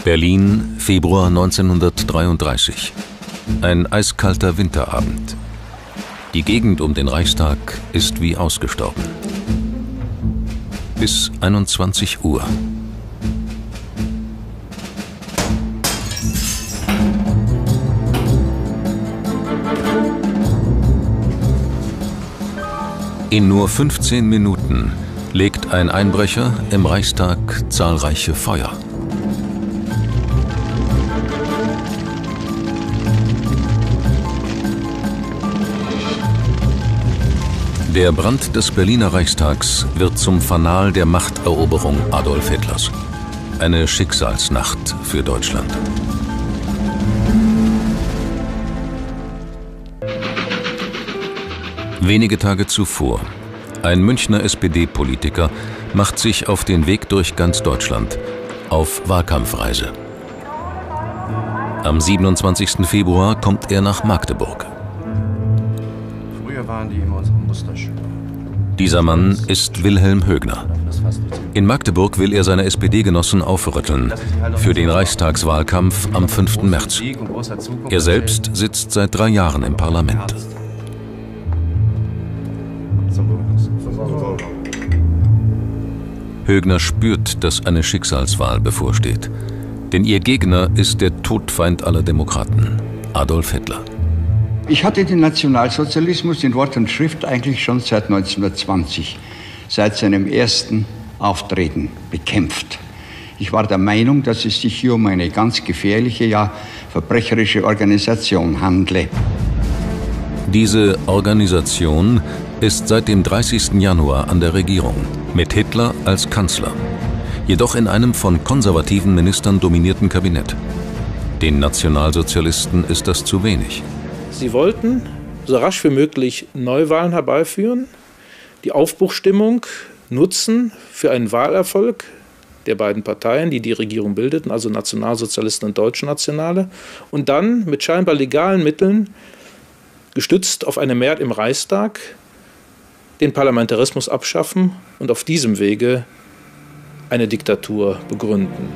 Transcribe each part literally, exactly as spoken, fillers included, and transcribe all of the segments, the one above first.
Berlin, Februar neunzehnhundertdreiunddreißig. Ein eiskalter Winterabend. Die Gegend um den Reichstag ist wie ausgestorben. Bis einundzwanzig Uhr. In nur fünfzehn Minuten legt ein Einbrecher im Reichstag zahlreiche Feuer. Der Brand des Berliner Reichstags wird zum Fanal der Machteroberung Adolf Hitlers. Eine Schicksalsnacht für Deutschland. Wenige Tage zuvor. Ein Münchner S P D-Politiker macht sich auf den Weg durch ganz Deutschland, auf Wahlkampfreise. Am siebenundzwanzigsten Februar kommt er nach Magdeburg. Früher waren die immer unsere Musterschüler. Dieser Mann ist Wilhelm Högner. In Magdeburg will er seine S P D-Genossen aufrütteln für den Reichstagswahlkampf am fünften März. Er selbst sitzt seit drei Jahren im Parlament. Högner spürt, dass eine Schicksalswahl bevorsteht. Denn ihr Gegner ist der Todfeind aller Demokraten, Adolf Hitler. Ich hatte den Nationalsozialismus in Wort und Schrift eigentlich schon seit neunzehnhundertzwanzig, seit seinem ersten Auftreten bekämpft. Ich war der Meinung, dass es sich hier um eine ganz gefährliche, ja verbrecherische Organisation handle. Diese Organisation ist seit dem dreißigsten Januar an der Regierung, mit Hitler als Kanzler, jedoch in einem von konservativen Ministern dominierten Kabinett. Den Nationalsozialisten ist das zu wenig. Sie wollten so rasch wie möglich Neuwahlen herbeiführen, die Aufbruchsstimmung nutzen für einen Wahlerfolg der beiden Parteien, die die Regierung bildeten, also Nationalsozialisten und Deutschnationale, und dann mit scheinbar legalen Mitteln, gestützt auf eine Mehrheit im Reichstag, den Parlamentarismus abschaffen und auf diesem Wege eine Diktatur begründen.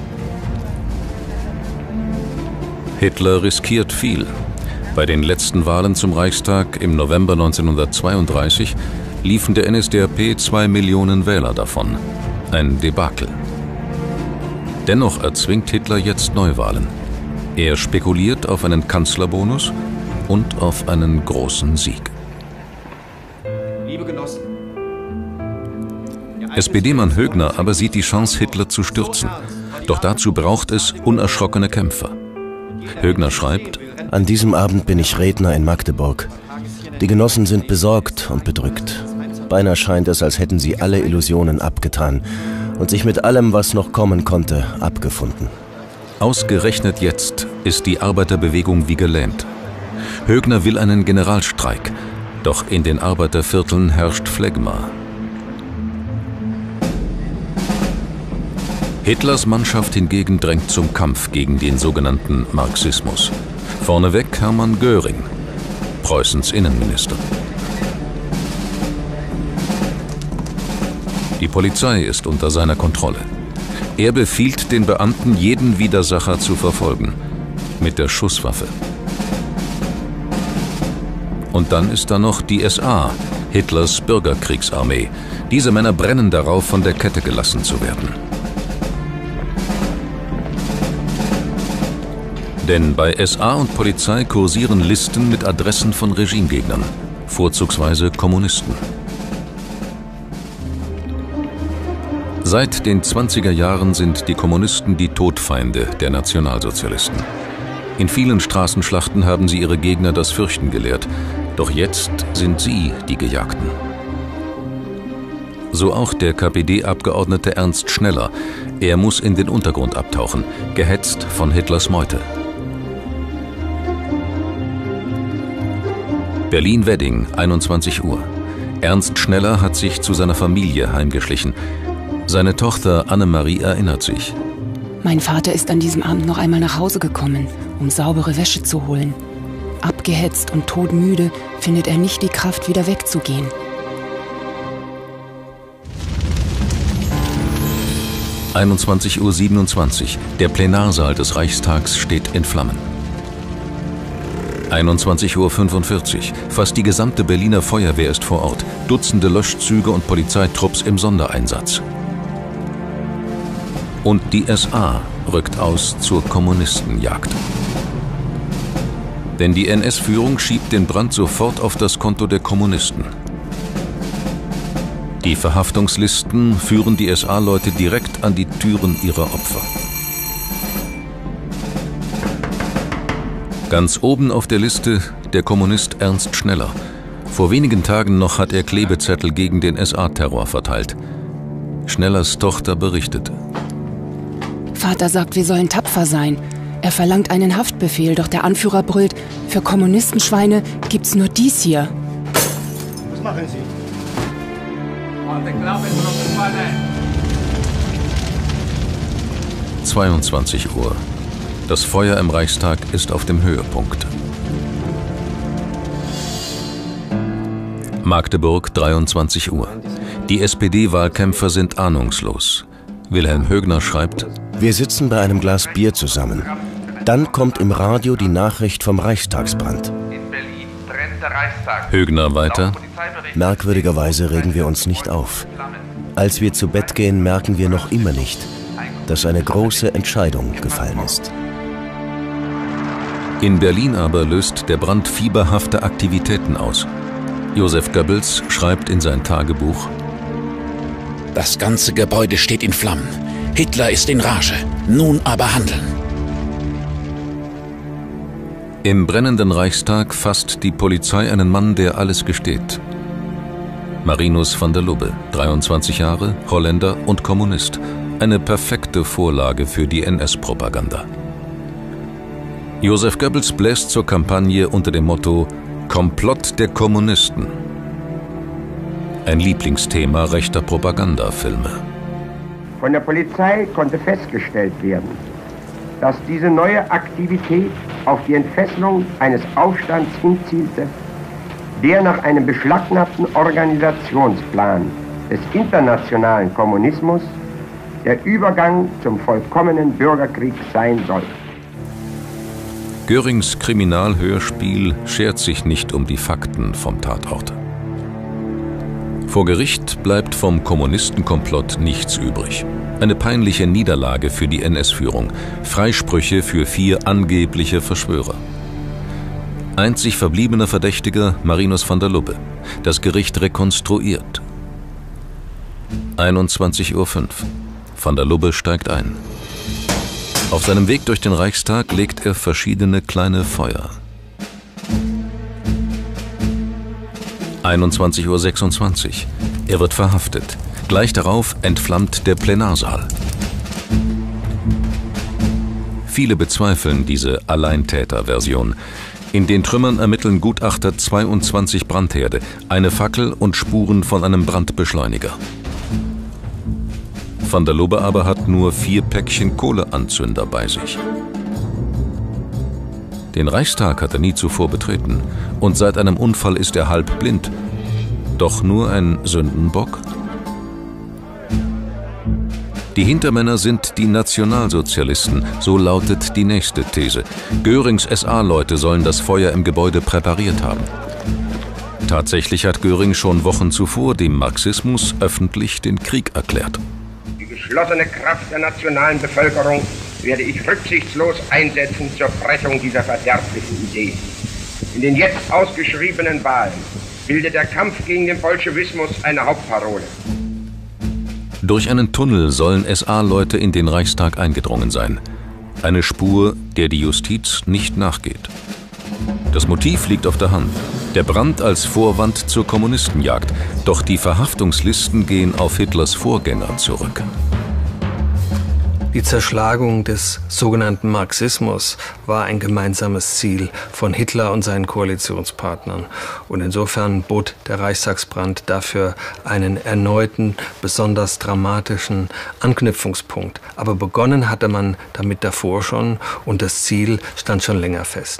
Hitler riskiert viel. Bei den letzten Wahlen zum Reichstag im November neunzehnhundertzweiunddreißig liefen der N S D A P zwei Millionen Wähler davon. Ein Debakel. Dennoch erzwingt Hitler jetzt Neuwahlen. Er spekuliert auf einen Kanzlerbonus und auf einen großen Sieg. Liebe Genossen, S P D-Mann Högner aber sieht die Chance, Hitler zu stürzen. Doch dazu braucht es unerschrockene Kämpfer. Högner schreibt: An diesem Abend bin ich Redner in Magdeburg. Die Genossen sind besorgt und bedrückt. Beinahe scheint es, als hätten sie alle Illusionen abgetan und sich mit allem, was noch kommen konnte, abgefunden. Ausgerechnet jetzt ist die Arbeiterbewegung wie gelähmt. Högner will einen Generalstreik, doch in den Arbeitervierteln herrscht Phlegma. Hitlers Mannschaft hingegen drängt zum Kampf gegen den sogenannten Marxismus. Vorneweg Hermann Göring, Preußens Innenminister. Die Polizei ist unter seiner Kontrolle. Er befiehlt den Beamten, jeden Widersacher zu verfolgen, mit der Schusswaffe. Und dann ist da noch die S A, Hitlers Bürgerkriegsarmee. Diese Männer brennen darauf, von der Kette gelassen zu werden. Denn bei S A und Polizei kursieren Listen mit Adressen von Regimegegnern, vorzugsweise Kommunisten. Seit den zwanziger Jahren sind die Kommunisten die Todfeinde der Nationalsozialisten. In vielen Straßenschlachten haben sie ihre Gegner das Fürchten gelehrt, doch jetzt sind sie die Gejagten. So auch der K P D-Abgeordnete Ernst Schneller. Er muss in den Untergrund abtauchen, gehetzt von Hitlers Meute. Berlin-Wedding, einundzwanzig Uhr. Ernst Schneller hat sich zu seiner Familie heimgeschlichen. Seine Tochter Annemarie erinnert sich. Mein Vater ist an diesem Abend noch einmal nach Hause gekommen, um saubere Wäsche zu holen. Abgehetzt und todmüde findet er nicht die Kraft, wieder wegzugehen. einundzwanzig Uhr siebenundzwanzig. Der Plenarsaal des Reichstags steht in Flammen. einundzwanzig Uhr fünfundvierzig. Fast die gesamte Berliner Feuerwehr ist vor Ort. Dutzende Löschzüge und Polizeitrupps im Sondereinsatz. Und die S A rückt aus zur Kommunistenjagd. Denn die N S-Führung schiebt den Brand sofort auf das Konto der Kommunisten. Die Verhaftungslisten führen die S A-Leute direkt an die Türen ihrer Opfer. Ganz oben auf der Liste der Kommunist Ernst Schneller. Vor wenigen Tagen noch hat er Klebezettel gegen den S A-Terror verteilt. Schnellers Tochter berichtet: Vater sagt, wir sollen tapfer sein. Er verlangt einen Haftbefehl, doch der Anführer brüllt, für Kommunistenschweine gibt's nur dies hier. Was machen Sie? zweiundzwanzig Uhr. Das Feuer im Reichstag ist auf dem Höhepunkt. Magdeburg, dreiundzwanzig Uhr. Die S P D-Wahlkämpfer sind ahnungslos. Wilhelm Högner schreibt: Wir sitzen bei einem Glas Bier zusammen. Dann kommt im Radio die Nachricht vom Reichstagsbrand. Högner weiter: Merkwürdigerweise regen wir uns nicht auf. Als wir zu Bett gehen, merken wir noch immer nicht, dass eine große Entscheidung gefallen ist. In Berlin aber löst der Brand fieberhafte Aktivitäten aus. Josef Goebbels schreibt in sein Tagebuch: Das ganze Gebäude steht in Flammen. Hitler ist in Rage. Nun aber handeln. Im brennenden Reichstag fasst die Polizei einen Mann, der alles gesteht. Marinus van der Lubbe, dreiundzwanzig Jahre, Holländer und Kommunist. Eine perfekte Vorlage für die N S-Propaganda. Josef Goebbels bläst zur Kampagne unter dem Motto »Komplott der Kommunisten«. Ein Lieblingsthema rechter Propagandafilme. Von der Polizei konnte festgestellt werden, dass diese neue Aktivität auf die Entfesselung eines Aufstands hinzielte, der nach einem beschlagnahmten Organisationsplan des internationalen Kommunismus der Übergang zum vollkommenen Bürgerkrieg sein soll. Görings Kriminalhörspiel schert sich nicht um die Fakten vom Tatort. Vor Gericht bleibt vom Kommunistenkomplott nichts übrig. Eine peinliche Niederlage für die N S-Führung, Freisprüche für vier angebliche Verschwörer. Einzig verbliebener Verdächtiger Marinus van der Lubbe. Das Gericht rekonstruiert. einundzwanzig Uhr fünf. Van der Lubbe steigt ein. Auf seinem Weg durch den Reichstag legt er verschiedene kleine Feuer. einundzwanzig Uhr sechsundzwanzig. Er wird verhaftet. Gleich darauf entflammt der Plenarsaal. Viele bezweifeln diese Alleintäter-Version. In den Trümmern ermitteln Gutachter zweiundzwanzig Brandherde, eine Fackel und Spuren von einem Brandbeschleuniger. Van der Lubbe aber hat nur vier Päckchen Kohleanzünder bei sich. Den Reichstag hat er nie zuvor betreten und seit einem Unfall ist er halb blind. Doch nur ein Sündenbock? Die Hintermänner sind die Nationalsozialisten, so lautet die nächste These. Görings S A-Leute sollen das Feuer im Gebäude präpariert haben. Tatsächlich hat Göring schon Wochen zuvor dem Marxismus öffentlich den Krieg erklärt. Die geschlossene Kraft der nationalen Bevölkerung werde ich rücksichtslos einsetzen zur Brechung dieser verderblichen Idee. In den jetzt ausgeschriebenen Wahlen bildet der Kampf gegen den Bolschewismus eine Hauptparole. Durch einen Tunnel sollen S A-Leute in den Reichstag eingedrungen sein. Eine Spur, der die Justiz nicht nachgeht. Das Motiv liegt auf der Hand. Der Brand als Vorwand zur Kommunistenjagd. Doch die Verhaftungslisten gehen auf Hitlers Vorgänger zurück. Die Zerschlagung des sogenannten Marxismus war ein gemeinsames Ziel von Hitler und seinen Koalitionspartnern. Und insofern bot der Reichstagsbrand dafür einen erneuten, besonders dramatischen Anknüpfungspunkt. Aber begonnen hatte man damit davor schon und das Ziel stand schon länger fest.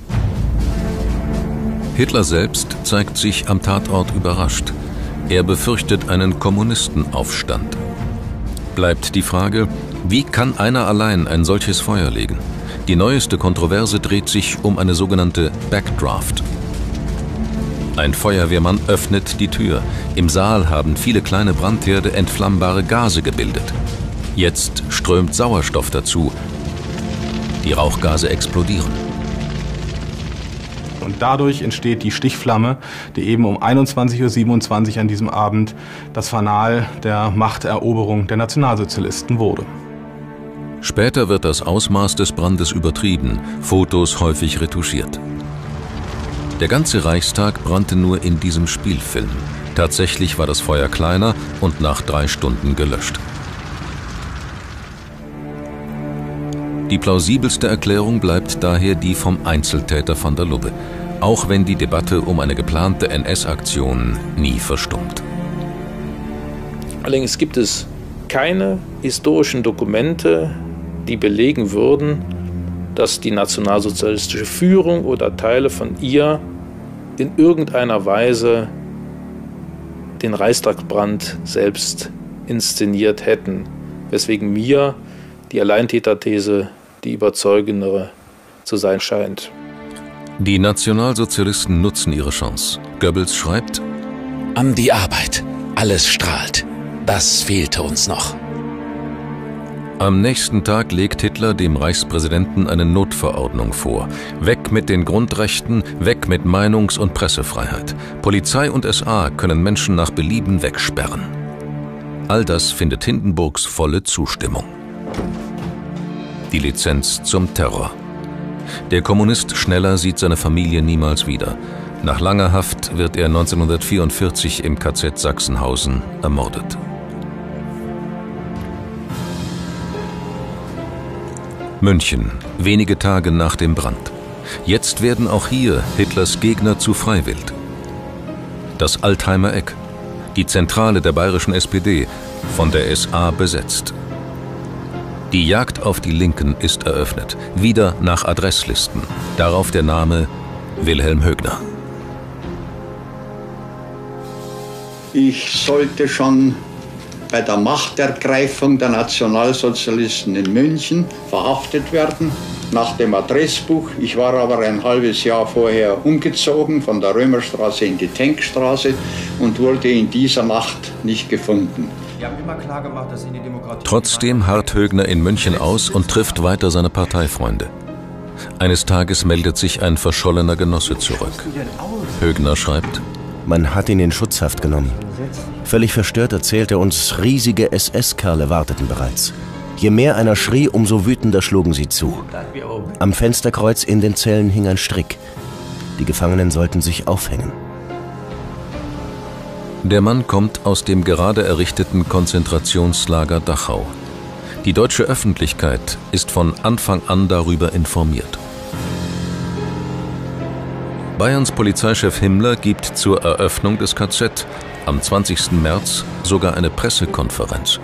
Hitler selbst zeigt sich am Tatort überrascht. Er befürchtet einen Kommunistenaufstand. Bleibt die Frage, wie kann einer allein ein solches Feuer legen? Die neueste Kontroverse dreht sich um eine sogenannte Backdraft. Ein Feuerwehrmann öffnet die Tür. Im Saal haben viele kleine Brandherde entflammbare Gase gebildet. Jetzt strömt Sauerstoff dazu. Die Rauchgase explodieren. Und dadurch entsteht die Stichflamme, die eben um einundzwanzig Uhr siebenundzwanzig an diesem Abend das Fanal der Machteroberung der Nationalsozialisten wurde. Später wird das Ausmaß des Brandes übertrieben, Fotos häufig retuschiert. Der ganze Reichstag brannte nur in diesem Spielfilm. Tatsächlich war das Feuer kleiner und nach drei Stunden gelöscht. Die plausibelste Erklärung bleibt daher die vom Einzeltäter van der Lubbe, auch wenn die Debatte um eine geplante N S-Aktion nie verstummt. Allerdings gibt es keine historischen Dokumente, die belegen würden, dass die nationalsozialistische Führung oder Teile von ihr in irgendeiner Weise den Reichstagsbrand selbst inszeniert hätten, weswegen mir die Alleintäterthese die überzeugendere zu sein scheint. Die Nationalsozialisten nutzen ihre Chance. Goebbels schreibt: An die Arbeit. Alles strahlt. Das fehlte uns noch. Am nächsten Tag legt Hitler dem Reichspräsidenten eine Notverordnung vor. Weg mit den Grundrechten, weg mit Meinungs- und Pressefreiheit. Polizei und S A können Menschen nach Belieben wegsperren. All das findet Hindenburgs volle Zustimmung. Die Lizenz zum Terror. Der Kommunist Schneller sieht seine Familie niemals wieder. Nach langer Haft wird er neunzehnhundertvierundvierzig im K Z Sachsenhausen ermordet. München, wenige Tage nach dem Brand. Jetzt werden auch hier Hitlers Gegner zu Freiwild. Das Altheimer Eck, die Zentrale der bayerischen S P D, von der S A besetzt. Die Jagd auf die Linken ist eröffnet, wieder nach Adresslisten. Darauf der Name Wilhelm Högner. Ich sollte schon bei der Machtergreifung der Nationalsozialisten in München verhaftet werden, nach dem Adressbuch. Ich war aber ein halbes Jahr vorher umgezogen von der Römerstraße in die Tenkstraße und wurde in dieser Nacht nicht gefunden. Trotzdem harrt Högner in München aus und trifft weiter seine Parteifreunde. Eines Tages meldet sich ein verschollener Genosse zurück. Högner schreibt: Man hat ihn in Schutzhaft genommen. Völlig verstört erzählt er uns, riesige S S-Kerle warteten bereits. Je mehr einer schrie, umso wütender schlugen sie zu. Am Fensterkreuz in den Zellen hing ein Strick. Die Gefangenen sollten sich aufhängen. Der Mann kommt aus dem gerade errichteten Konzentrationslager Dachau. Die deutsche Öffentlichkeit ist von Anfang an darüber informiert. Bayerns Polizeichef Himmler gibt zur Eröffnung des K Z am zwanzigsten März sogar eine Pressekonferenz.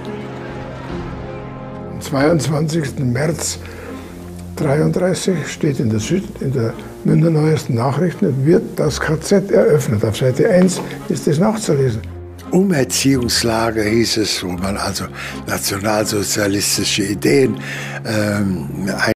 Am zweiundzwanzigsten März neunzehnhundertdreiunddreißig steht in der, Süd, in der Münchner Neuesten Nachrichten, wird das K Z eröffnet. Auf Seite eins ist es nachzulesen. Umerziehungslager hieß es, wo man also nationalsozialistische Ideen ähm,